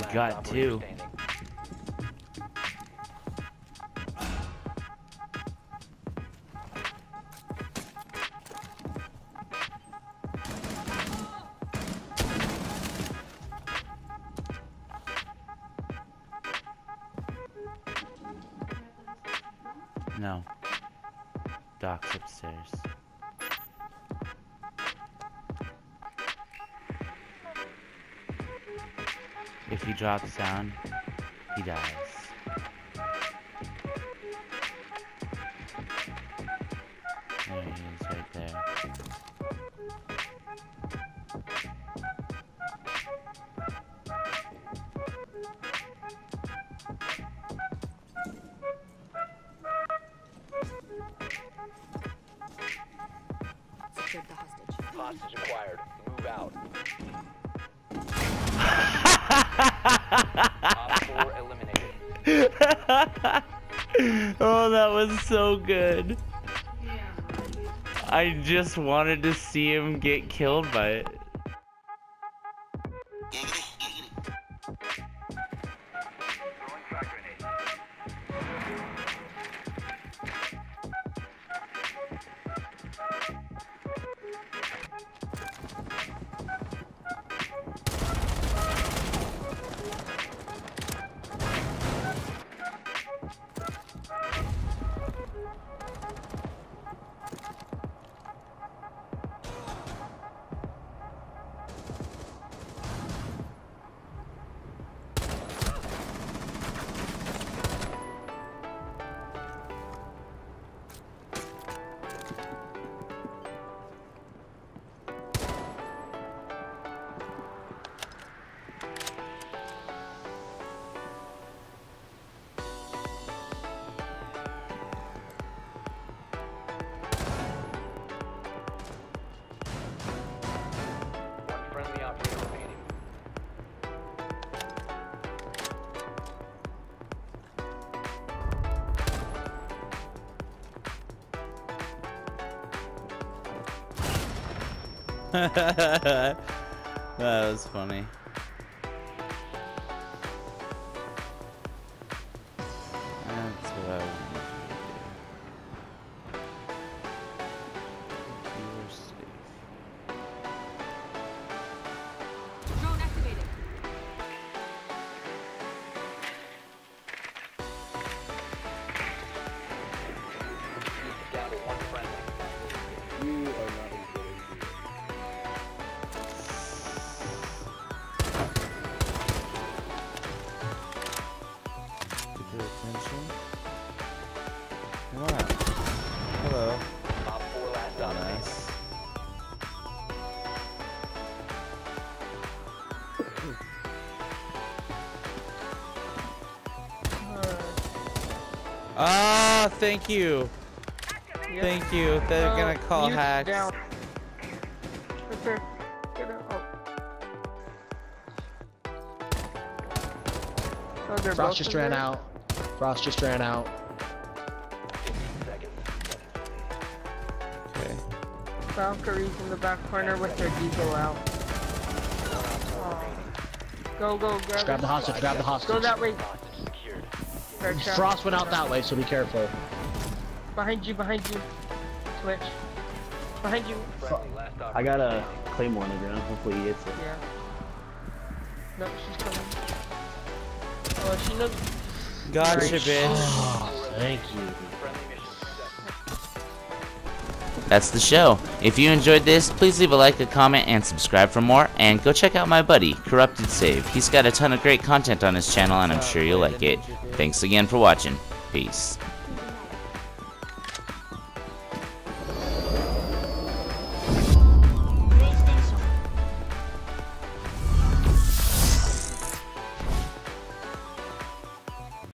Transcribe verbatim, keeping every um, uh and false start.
got two. No. Doc's upstairs. If he drops down, he dies. There he is, right there. Secured the hostage. Hostage acquired. Move out. Op four eliminated. Oh, that was so good. I just wanted to see him get killed by it. That was funny. That's what I wanted to do. You were safe. Drone activated. Down to one friendly. You are not as good as Get their attention. Come on. Hello. Op four last Oh, op nice. Ah, thank you. Yep. Thank you. They're Uh, gonna call mute hacks. down. Right there. Get out. Oh. Oh, they're Frost both just in ran there? out. Frost just ran out. seconds. Okay. Valkyrie's in the back corner with their deagle out. Oh. Go, go, grab Just grab it. the hostage, grab the hostage. Go that way. Hostage secured. Red trap. Frost went out that way, so be careful. Behind you, behind you. Twitch. Behind you. Friendly last op. I got a claymore on the ground. Hopefully he hits it. Yeah. No, she's coming. Oh, she knows. Gotcha, bitch. Oh, thank you. Friendly mission successful. That's the show. If you enjoyed this, please leave a like, a comment, and subscribe for more. And go check out my buddy, Corrupted Save. He's got a ton of great content on his channel, and I'm sure you'll like it. Thanks again for watching. Peace.